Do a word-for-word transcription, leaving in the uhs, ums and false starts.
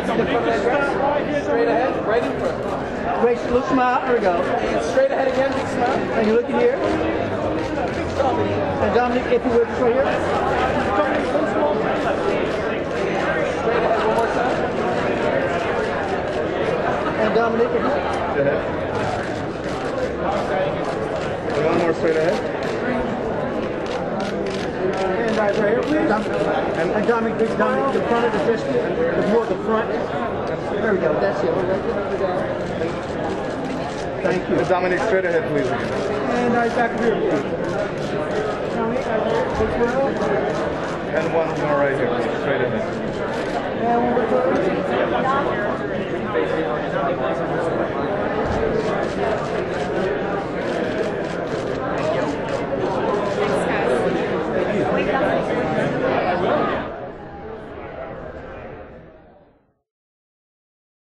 Straight ahead, right in front. Great, look, smile. There we go. And straight ahead again, big smile. And you're looking here. And Dominic, if you would, right here. Straight ahead one more time. And Dominic, if you would. One more straight ahead. And right, right here, please. Dom and, and Dominic, big Dominic, the front of the chest, the more the front. There we go. That's it. Thank you. Dominic, straight ahead, please. And right back here, please. Dominic, right here. And one more right here, please. Straight ahead.